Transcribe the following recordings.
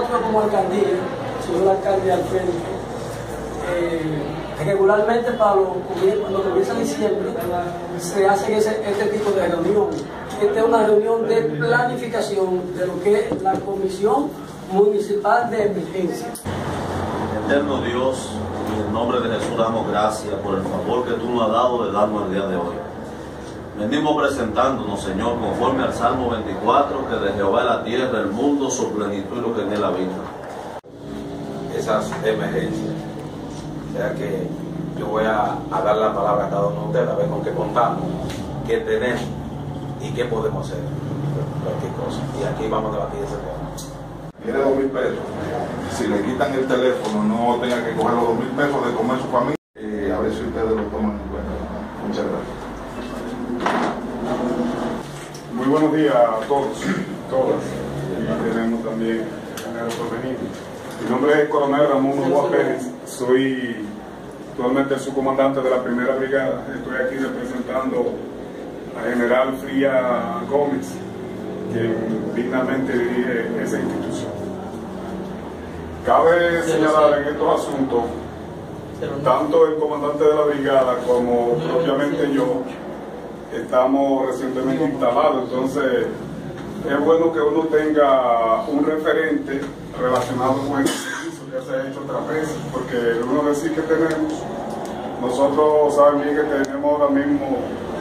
nosotros como alcaldía, señor alcalde al frente, regularmente cuando comienza diciembre se hace este tipo de reunión. Esta es una reunión de planificación de lo que es la Comisión Municipal de Emergencia. Eterno Dios, en el nombre de Jesús damos gracias por el favor que tú nos has dado de darnos el día de hoy. Venimos presentándonos, Señor, conforme al Salmo 24, que de Jehová es la tierra, el mundo, su plenitud y lo que en él habita. Esas emergencias. O sea que yo voy a dar la palabra a cada uno de ustedes, a ver con qué contamos, qué tenemos y qué podemos hacer. Cualquier cosa. Y aquí vamos a debatir ese tema. Tiene 2.000 pesos. Si le quitan el teléfono, no tenga que coger los 2.000 pesos de comer su familia. A ver si ustedes lo toman en cuenta. Muchas gracias. Muy buenos días a todos, todas. Y tenemos también el porvenir. Mi nombre es Coronel Ramón Novoa Pérez. Soy actualmente el subcomandante de la primera brigada. Estoy aquí representando a General Fría Gómez, quien dignamente dirige esa institución. Cabe señalar en estos asuntos, tanto el comandante de la brigada como propiamente yo, estamos recientemente instalados, entonces es bueno que uno tenga un referente relacionado con el servicio que se ha hecho otras veces, porque uno decir que tenemos, nosotros saben bien que tenemos ahora mismo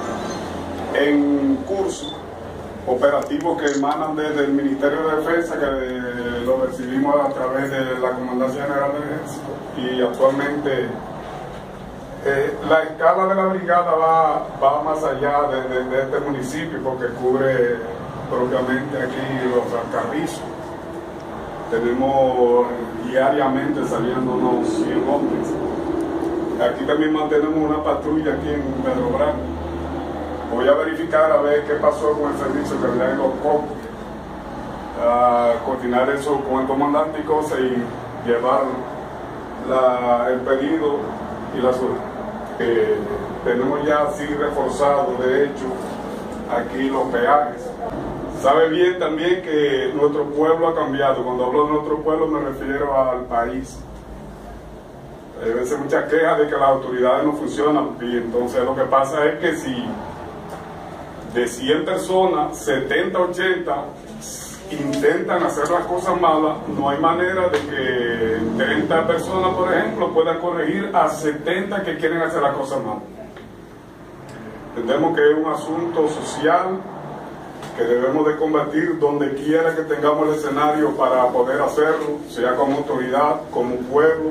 en curso operativos que emanan desde el Ministerio de Defensa, que lo recibimos a través de la Comandancia General del Ejército, y actualmente la escala de la brigada va más allá de este municipio, porque cubre propiamente aquí los Alcarrizos. Tenemos diariamente saliendo unos 100 hombres. Aquí también mantenemos una patrulla aquí en Pedro Branco. Voy a verificar a ver qué pasó con el servicio que le dan en los copos, coordinar eso con el comandante y cosas y llevar el pedido y la suerte. Tenemos ya así reforzado, de hecho, aquí los peajes. Sabe bien también que nuestro pueblo ha cambiado. Cuando hablo de nuestro pueblo me refiero al país. Hay veces muchas quejas de que las autoridades no funcionan, y entonces lo que pasa es que si de 100 personas, 70, 80 intentan hacer las cosas malas, no hay manera de que 30 personas, por ejemplo, puedan corregir a 70 que quieren hacer las cosas malas. Entendemos que es un asunto social que debemos de combatir donde quiera que tengamos el escenario para poder hacerlo, sea como autoridad, como pueblo.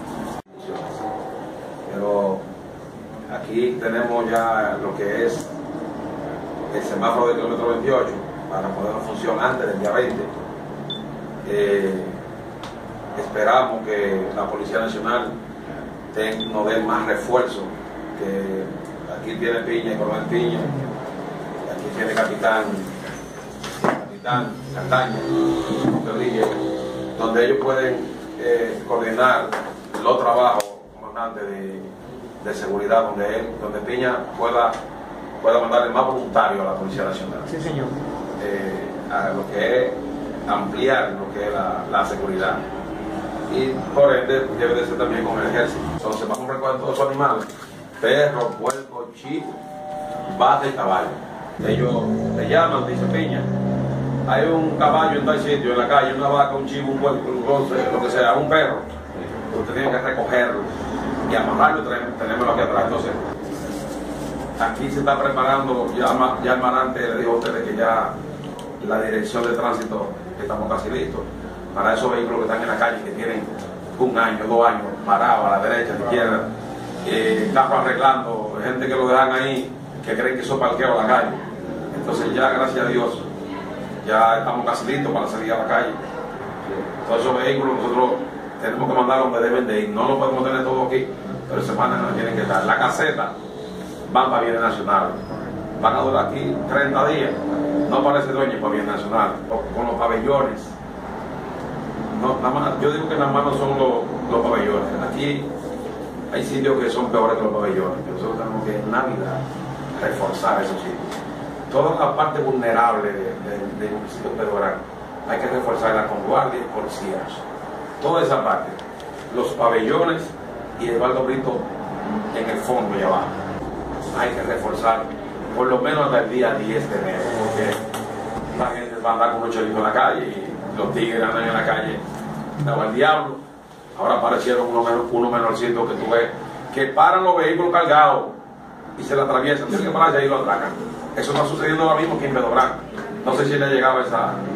Pero aquí tenemos ya lo que es el semáforo del kilómetro 28 para poder funcionar antes del día 20. Esperamos que la Policía Nacional nos dé más refuerzo, que aquí tiene Piña y Coronel Piña, aquí tiene Capitán Cantaña, donde ellos pueden coordinar los trabajos, comandante, de seguridad, donde Piña pueda mandarle más voluntarios a la Policía Nacional. Sí, señor. A lo que es ampliar lo que es la seguridad. Y por ende debe de ser también con el ejército. Entonces vamos a recoger todos esos animales: perros, puercos, chivos, vacas y caballos. Ellos te llaman, dice Piña, hay un caballo en tal sitio, en la calle, una vaca, un chivo, un puerco, lo que sea, un perro. Usted tiene que recogerlo y amarrarlo y tenerlo aquí atrás. Entonces, aquí se está preparando, ya el manante le dijo a ustedes que ya la dirección de tránsito, que estamos casi listos para esos vehículos que están en la calle, que tienen 1 año, 2 años parados a la derecha, a la izquierda, carros arreglando, gente que lo dejan ahí, que creen que eso es parqueo a la calle. Entonces ya, gracias a Dios, ya estamos casi listos para salir a la calle. Todos esos vehículos nosotros tenemos que mandarlos donde deben de ir. No lo podemos tener todo aquí, pero semanas no tienen que estar. La caseta van para bienes nacionales, van a durar aquí 30 días, no parece dueño para bienes nacionales, con los pabellones. No, nada más, yo digo que nada más no son los pabellones. Aquí hay sitios que son peores que los pabellones. Nosotros tenemos que en Navidad reforzar esos sitios. Toda la parte vulnerable del municipio de Pedro Branco hay que reforzarla con guardias y policías. Toda esa parte, los pabellones y Eduardo Brito en el fondo y abajo, hay que reforzar por lo menos hasta el día 10 de enero, porque la gente va a andar con los chelitos en la calle y los tigres andan en la calle, daba al diablo. Ahora aparecieron unos menorcitos que tú ves que paran los vehículos cargados y se la atraviesan, tienen que pararse ahí y lo atracan. Eso está sucediendo ahora mismo aquí en Pedro Branco. No sé si le llegaba esa